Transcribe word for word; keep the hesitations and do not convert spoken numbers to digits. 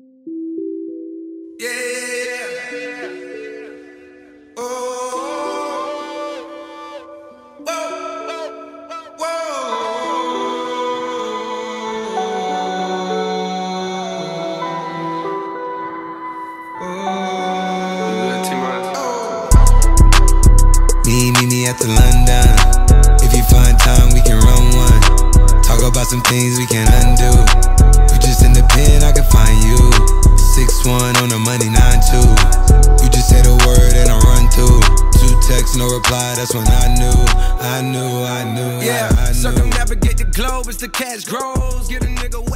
Yeah, yeah, yeah. Oh, whoa, Me, meet me at the London. If you find time, we can run one. Talk about some things we can undo. You just in the pen, I can find you. six one on the money, nine two. You just say the word and I run through. Two texts, no reply, that's when I knew. I knew, I knew, yeah, I, I knew. Circumnavigate the globe as the cash grows. Get a nigga